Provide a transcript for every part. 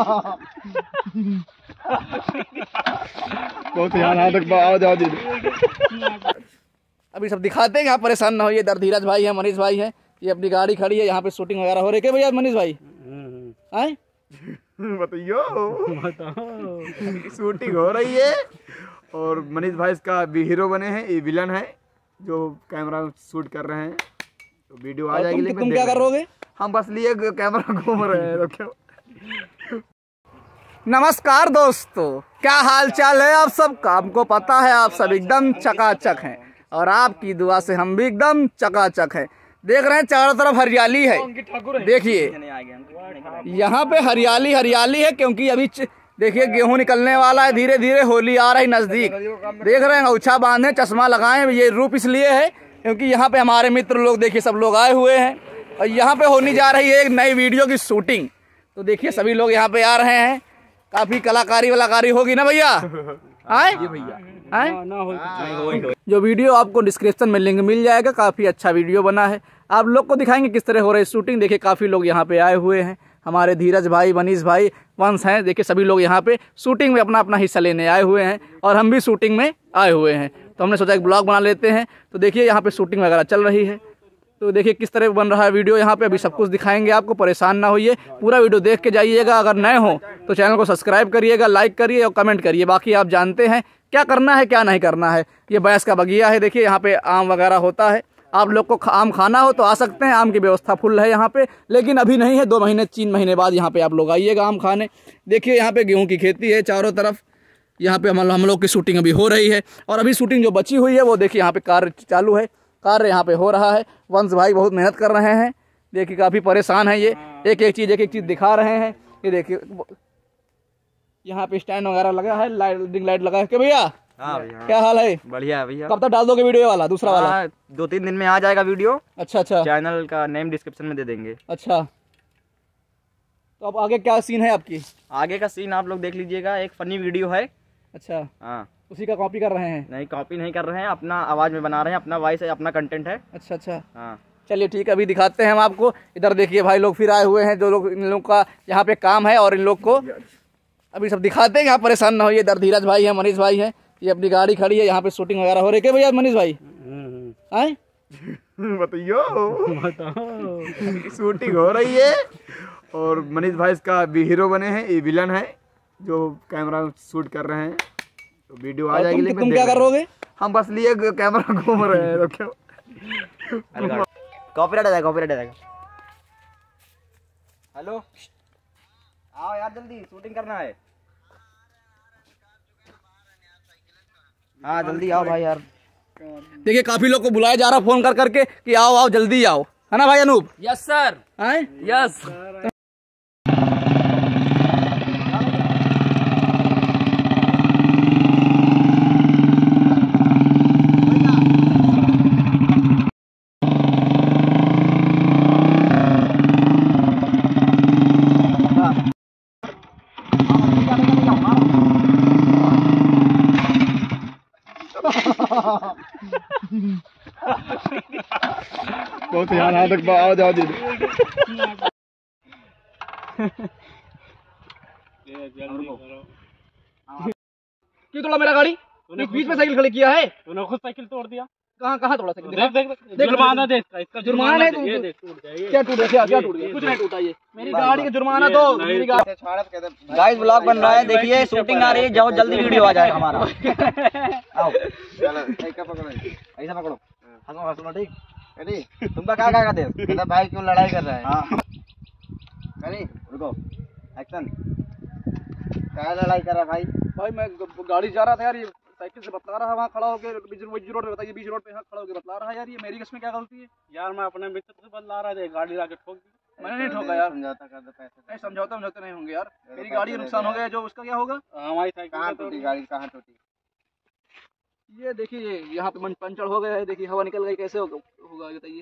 बहुत यहाँ तक आओ जाओ जी। अभी सब दिखाते हैं, आप परेशान ना होइए। इधर धीरज भाई है, मनीष भाई है, ये अपनी गाड़ी खड़ी है, यहाँ पे शूटिंग वगैरह हो रही है भैया। मनीष भाई आए बताइयो, शूटिंग हो रही है और मनीष भाई इसका भी हीरो बने हैं, ये विलन है जो कैमरा शूट कर रहे हैं। तो वीडियो आ जाएगी। लेकिन तुम क्या करोगे? हम बस लिए कैमरा घूम रहे हैं। तो क्यों? नमस्कार दोस्तों, क्या हाल चाल है आप सबका? हमको पता है आप सब एकदम चकाचक हैं और आपकी दुआ से हम भी एकदम चकाचक हैं। देख रहे हैं चारों तरफ हरियाली है। देखिए यहाँ पे हरियाली हरियाली है, क्योंकि अभी देखिए गेहूं निकलने वाला है, धीरे धीरे होली आ रही नजदीक। देख रहे हैं औछा बांधे, चश्मा लगाए। ये रूप इसलिए है क्योंकि यहाँ पे हमारे मित्र लोग देखिए सब लोग आए हुए हैं और यहाँ पे होने जा रही है एक नई वीडियो की शूटिंग। तो देखिए सभी लोग यहाँ पे आ रहे हैं, काफी कलाकारी होगी ना भैया? आए आए जो वीडियो आपको डिस्क्रिप्शन में लिंक मिल जाएगा, काफी अच्छा वीडियो बना है। आप लोग को दिखाएंगे किस तरह हो रही है शूटिंग। देखिए काफी लोग यहाँ पे आए हुए हैं, हमारे धीरज भाई, मनीष भाई, वंश हैं। देखिए सभी लोग यहाँ पे शूटिंग में अपना अपना हिस्सा लेने आए हुए हैं और हम भी शूटिंग में आए हुए हैं। तो हमने सोचा एक ब्लॉग बना लेते हैं। तो देखिए यहाँ पे शूटिंग वगैरह चल रही है। तो देखिए किस तरह बन रहा है वीडियो यहाँ पे। अभी सब कुछ दिखाएंगे आपको, परेशान ना होइए, पूरा वीडियो देख के जाइएगा। अगर नए हो तो चैनल को सब्सक्राइब करिएगा, लाइक करिए और कमेंट करिए। बाकी आप जानते हैं क्या करना है क्या नहीं करना है। ये बैस का बगिया है, देखिए यहाँ पे आम वगैरह होता है। आप लोग को आम खाना हो तो आ सकते हैं, आम की व्यवस्था फुल है यहाँ पे, लेकिन अभी नहीं है। 2 महीने 3 महीने बाद यहाँ पे आप लोग आइएगा आम खाने। देखिए यहाँ पे गेहूँ की खेती है चारों तरफ। यहाँ पे हम लोग की शूटिंग अभी हो रही है और अभी शूटिंग जो बची हुई है वो देखिए यहाँ पे कार्य चालू है, कार्य यहाँ पे हो रहा है। वंश भाई बहुत मेहनत कर रहे हैं, देखिए काफी परेशान है ये, एक एक चीज दिखा रहे हैं। ये देखिए यहाँ पे स्टैंड वगैरह लगा है, लाइट लगा है। भैया हाँ भैया, क्या हाल है? बढ़िया है भैया। कब तक डाल दोगे वीडियो वाला दूसरा वाला? 2-3 दिन में आ जाएगा वीडियो। अच्छा। चैनल का नेम डिस्क्रिप्शन में दे देंगे। अच्छा, तो अब आगे क्या सीन है आपकी? आगे का सीन आप लोग देख लीजिएगा, एक फनी वीडियो है। अच्छा हाँ, उसी का कॉपी कर रहे हैं? नहीं कॉपी नहीं कर रहे हैं, अपना आवाज में बना रहे हैं, अपना वॉइस है, अपना कंटेंट है। अच्छा हाँ चलिए ठीक है, अभी दिखाते हैं हम आपको। इधर देखिए भाई लोग फिर आए हुए हैं, जो लोग इन लोग का यहाँ पे काम है और इन लोग को अभी सब दिखाते हैं। आप परेशान ना होइए। इधर धीरज भाई है, मनीष भाई है, ये अपनी गाड़ी खड़ी है, यहाँ पे शूटिंग वगैरह हो रही है भैया। मनीष भाई आए बताइयो, शूटिंग हो रही है और मनीष भाई इसका भी हीरो बने हैं, ये विलन है जो कैमरा शूट कर रहे हैं। तो वीडियो आ जाएगी। लेकिन तुम क्या करोगे? हम बस लिए कैमरा घूम रहे हैं। तो क्यों? कॉपीराइट आ जाएगा। हेलो आओ यार, जल्दी शूटिंग करना है। हाँ जल्दी आओ भाई यार। देखिए काफी लोग को बुलाया जा रहा फोन कर करके कि आओ जल्दी आओ, है ना भाई अनूप? Yes sir. यस। बहुत यहाँ तक आओ जाओ जी। क्यों तोड़ा मेरा गाड़ी? बीच में साइकिल खड़ी किया है? तूने खुद साइकिल तोड़ दिया। कहाँ तोड़ा साइकिल? देख जुर्माना दे इसका। जुर्माना है? ये देख टूट जाएगा। क्या टूट गया? क्या टूट गया? कुछ नहीं टूटा। ये मेरी गाड़ी का जुर्माना दो। मेरी गाड़ी गाइस ब्लॉग बन रहा है, देखिए शूटिंग आ रही है, जाओ जल्दी वीडियो आ जाएगा हमारा। आओ चलो ऐसा पकड़ो, हंसो ठीक है। तुमका क्या कहते हो भाई, क्यों लड़ाई कर रहा है? हाँ रुको, एक्शन। क्या लड़ाई कर रहा है भाई? मैं गाड़ी जा रहा था यार, ये साइकिल से बतला रहा, वहाँ खड़ा होकर बीच रोड पे, बताइए बीच रोड पे खड़ा होकर बतला रहा है यार। ये मेरी इसमें क्या गलती है यार? मैं अपने मित्र से बतला रहा था, गाड़ी लाके ठोक दी। मैंने नहीं ठोका यार। नहीं समझौता नहीं होंगे यार, मेरी गाड़ी का नुकसान हो गया, जो उसका क्या होगा? हमारी साइकिल गाड़ी कहाँ टूटी? ये देखिए यहाँ पे पंचर हो गया है, देखिए हवा निकल गई, कैसे होगा बताइए।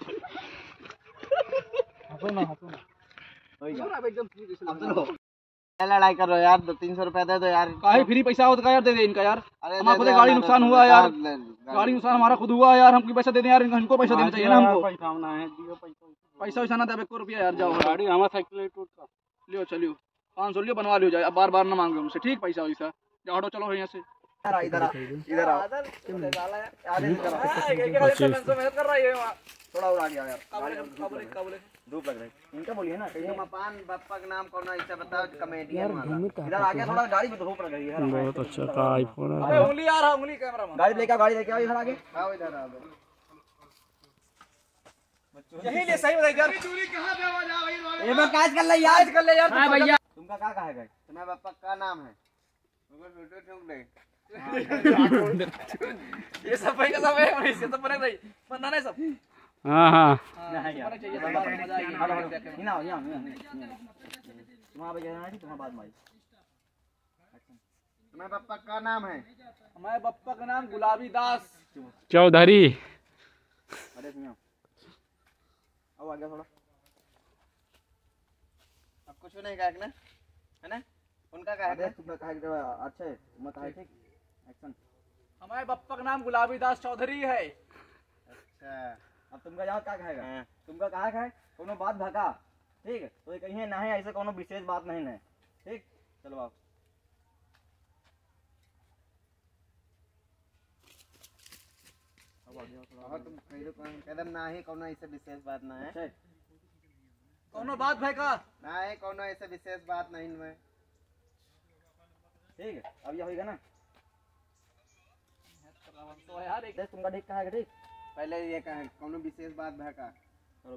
हंसो ना एकदम। लड़ाई कर रहे हो यार, 200-300 रुपए दे दो यार। काहे फ्री पैसा होता का यार, दे दे इनका यार। अरे हमारा खुद गाड़ी नुकसान हुआ यार, गाड़ी नुकसान हमारा खुद हुआ यार, हमको पैसा दे दें यार, इनको पैसा देना चाहिए ना हमको। पैसा वैसा ना दे, 1 रुपया यार, जाओ गाड़ी हमारा साइकिल टूट का लियो, चलियो 500 लियो, बनवा लियो जाए, अब बार बार ना मांगे हमसे, ठीक पैसा वैसा, जाओ हटो, चलो यहाँ से। इधर आ थोड़ा और आ गया यार, धूप लग रही है इनका, बोलिए ना कहीं मपान बप्पा का नाम कौन है, इससे बताओ कॉमेडियन वाला। इधर आ गया, थोड़ा गाड़ी में धूप लग रही है। बहुत अच्छा का आईफोन है। अबे उंगली आ रहा, उंगली कैमरा में, गाड़ी लेके आओ इधर आगे, आओ इधर आओ। यही ले सही बताइए यार, ये मैं काज कर ले यार, हां भैया। तुमका क्या कहा गए, तुम्हारे पापा का नाम है, फोटो ठोक दे। ये सब भाई का सब है, इसके सब बने नहीं बनना नहीं सब। हाँ हाँ नहीं यार चाहिए, मजा आएगी। ना तुम्हारा बजा नहीं, तुम्हारा बाद में। तुम्हारे पापा का नाम है, हमारे पप्पा का नाम गुलाबी दास चौधरी। अरे सुनियो, अब आ गया थोड़ा, अब कुछ नहीं कहा ना, है ना, उनका कहा है, तुमका कहा अच्छा है, मैं कहा ठीक। एक्शन। हमारे पप्पा का नाम गुलाबी दास चौधरी है। अच्छा, अब तुमका यहाँ क्या कहेगा, तुमका कहा है कोनो बात भका, ठीक है, तो ये कहीं ना है ऐसे कोनो विशेष बात नहीं है, ठीक, चलो आओ। तुम कदम ना है कोनो ऐसे विशेष बात ना है, कोनो बात भाई का ना है कोनो ऐसे विशेष बात नहीं है, ठीक है, अब ये होगा ना, तो यार एक तुमका ठीक कहा है, ठीक, पहले ये कहा कोनो विशेष बात भका, चलो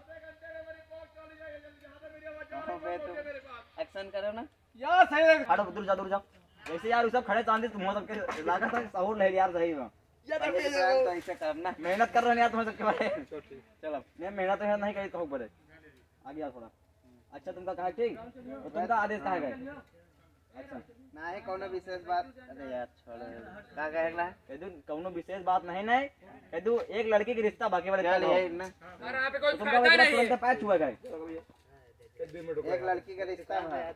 एक्शन करो ना यार, सही हटो, दूर जाओ वैसे यार, सब खड़े चांदी तुम सबके लागत है, सहूर नहीं यार, सही में तो ऐसे करना, मेहनत कर रहे हैं यार तुम्हें सबके बारे। चलो मैं मेहनत तो नहीं कही कहूँ पड़े, आ गया थोड़ा। अच्छा तुमका कहा ठीक, तो तुमका आदेश कहा गए, अच्छा ना है कोनो विशेष बात, अरे यार छोड़ो, का कहेला कह दू कोनो विशेष बात नहीं कह दू, एक लड़की के रिश्ता बाकी वाले चल यही ना, अरे यहां पे कोई फायदा नहीं, तुरंत पैच हुआ गए, एक लड़की का रिश्ता है,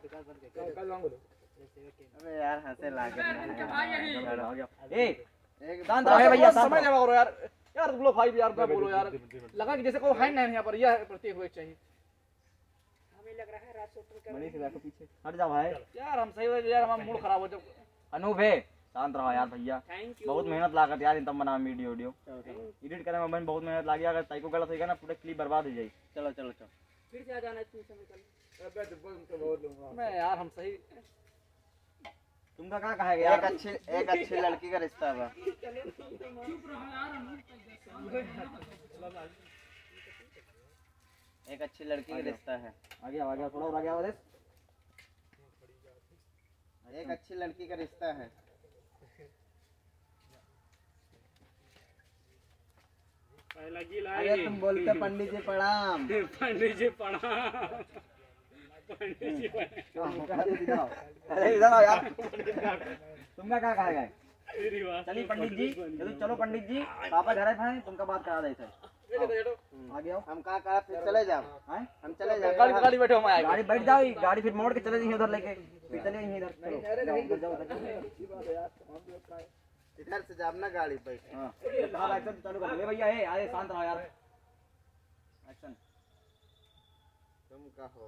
अबे यार हंसे लागे आ गया, एक शांत रहो भैया, समझ जाओ यार, यार बोलो भाई यार, मैं बोलो यार, लगा कि जैसे कोई है नहीं यहाँ पर, यह प्रतीक हुए चाहिए, हमें लग रहा है रात शूटिंग मनीष के पीछे हट जा भाई यार, हम सही हो यार, हमारा मूड खराब हो जाए। अनूप है, शांत रहो यार भैया, बहुत मेहनत लागत यार, तब बना वीडियो एडिट करे में बहुत मेहनत लागी, अगर ताई को गलत होगा ना पूरा क्लिप बर्बाद हो जाएगी। चलो फिर से आ जाना, तुम समय मैं यार, हम सही, तुमका क्या कहेगा, एक अच्छी लड़की का रिश्ता है, एक अच्छी लड़की का रिश्ता है, आ गया थोड़ा और आ गया, एक अच्छी लड़की का रिश्ता है, अरे तुम बोलते पंडित जी प्रणाम, पंडित जी प्रणाम, अरे इधर आओ यार, तुमका क्या कहेगा, चलिए पंडित जी, चलो पंडित जी, पापा घर है, तुमका बात करा देते हैं, आ गया, हम कहा कहा फिर चले जाओ, हम चले जाओ, गाड़ी बैठो, हम आए, गाड़ी बैठ जाओ, गाड़ी फिर मोड़ के चले जाइए उधर लेके, फिर चले यहीं इधर से जाओ ना, गाड़ी बैठ, हाँ एक्शन चालू कर ले भैया, है आए शांत रहो यार, एक्शन, तुम कहो,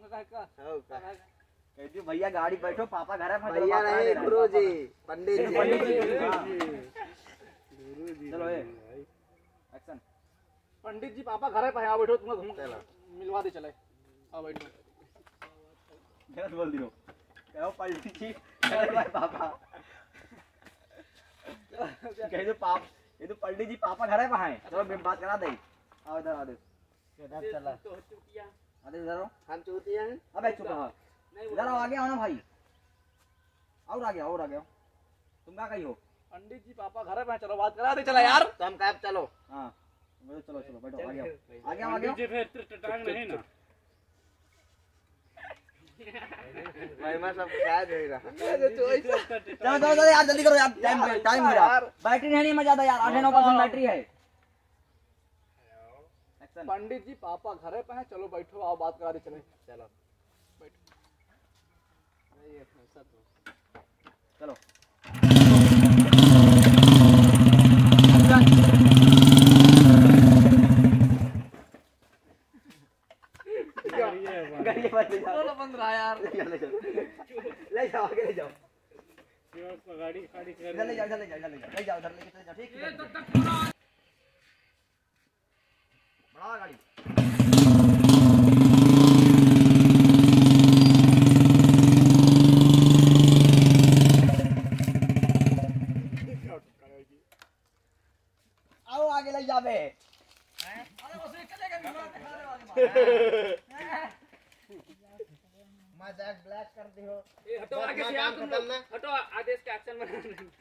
कह दियो भैया गाड़ी बैठो, पापा घर है, भैया नहीं गुरुजी, पंडित जी, चलो एक्शन, पंडित जी पापा घर है, यहाँ बैठो, तुम्हें घूम मिलवा दे, चले आओ बैठो, गलत बोल दियो, कहो पंडित जी पापा, कह दो पाप, ये तो पंडित जी पापा घर है, वहाँ है, चलो बात करा दे, आओ इधर, आदेश चला, आदेश इधर आओ, हम चूतिया हैं, अबे चुप रहो, इधर आओ, आगे आओ ना भाई, और आ गया, तुम क्या कही हो, पंडित जी पापा घर है, चलो बात करा दे, चला यार, तो हम कब चलो, हाँ चलो बैठो, आ गया जी फिर टटांग नहीं ना, भाई मैं सब क्या दे रहा, चलो यार जल्दी करो यार, टाइम हो रहा, बैटरी नहीं मैं ज्यादा यार, 8-9% बैटरी है, पंडित जी पापा घर पे हैं, चलो बैठो, आओ बात करा दे, चले, चलो बैठो, चलो बंद रहा यार। ले जाओ आगे ले जाओ गाड़ी खाड़ी कर इधर ले जाओ इधर ले जाओ इधर ले जाओ ले जाओ इधर लेके चले जाओ ठीक है बढ़ाओ गाड़ी आओ आगे ले जावे मजाक ब्लैक कर दी हो हटो आगे से यार तुम लोग हटो आदेश का एक्शन बना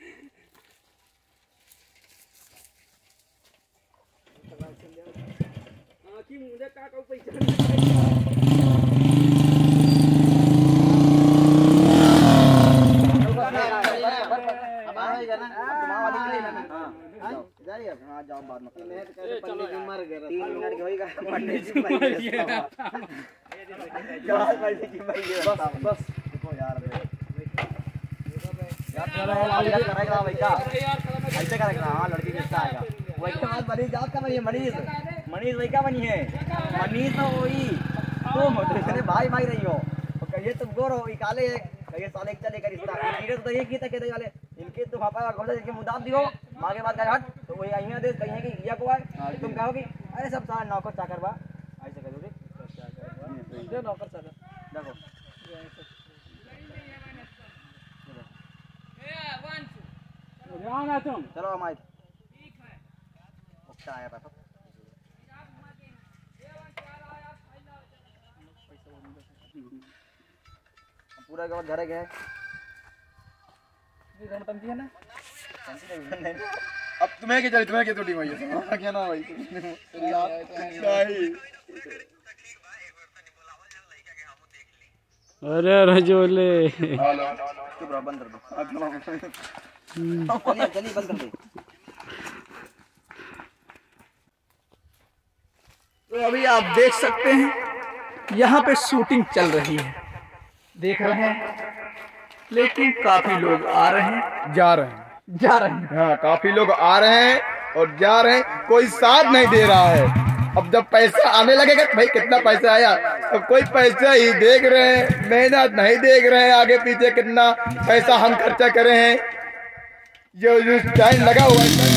कि मुझे का पैसा जाओ बाद में 3 मिनट के होएगा पंडित जी मर गए पंडित जी मर गए बस देखो यार करेगा भैया ऐसे करेगा हाँ लड़की रिश्ता आएगा वही के बाद मनीष आपका बनिए मनीष वही का बनी है मनीष तो वही तुम तो भाई भाई रही हो कहिए तुम गोर हो काले कहिए साले चलेगा रिश्ता इनके तो ये की तक कहते वाले इनके तो पापा घोड़ा इनके मुदाब दियो मां के बाद हट तो वही आई दे कहीं कि ये को है तुम कहोगे अरे सब सारा नौकर चाकर बा ऐसे कह दो रे नौकर चाकर देखो चलो हमारे ठीक है अच्छा आया पापा पूरा गाँव घर गए टंकी है ना अब तुम्हें क्या चले तुम्हें क्या टूटी भाई है क्या ना भाई अरे रजोले चुप रहो बंद कर दो चलिए बंद कर दो तो अभी आप देख सकते हैं यहाँ पे शूटिंग चल रही है देख रहे हैं लेकिन काफी लोग आ रहे हैं जा रहे हैं जा रहे हैं हाँ काफी लोग आ रहे हैं और जा रहे हैं कोई साथ नहीं दे रहा है अब जब पैसा आने लगेगा तो भाई कितना पैसा आया तो कोई पैसा ही देख रहे हैं मेहनत नहीं देख रहे हैं आगे पीछे कितना पैसा हम खर्चा करे हैं जो टाइम लगा हुआ है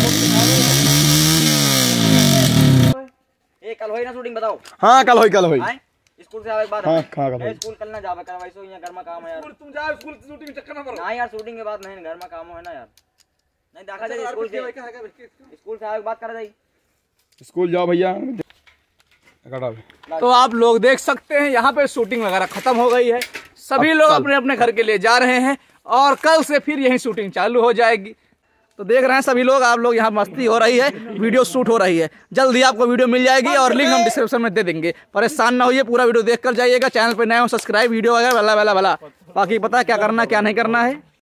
ये कल होई ना शूटिंग बताओ हाँ कल होई स्कूल से आवे के बाद हाँ कहाँ का स्कूल कल ना जावे कर वैसे यहाँ घर में काम है यार तुम जाओ स्कूल शूटिंग चक्कर ना ना यार शूटिंग के बाद नहीं घर में काम है ना यार नहीं देखा जाए स्कूल से आवे के बाद कर जाए स्कूल जाओ भैया तो आप लोग देख सकते हैं यहाँ पे शूटिंग वगैरह खत्म हो गई है सभी लोग अपने अपने घर के लिए जा रहे हैं और कल से फिर यही शूटिंग चालू हो जाएगी तो देख रहे हैं सभी लोग आप लोग यहाँ मस्ती हो रही है वीडियो शूट हो रही है जल्दी आपको वीडियो मिल जाएगी और लिंक हम डिस्क्रिप्शन में दे देंगे परेशान ना होइए पूरा वीडियो देख कर जाइएगा चैनल पर नए हो सब्सक्राइब वीडियो वगैरह भला बाकी पता है क्या करना क्या नहीं करना है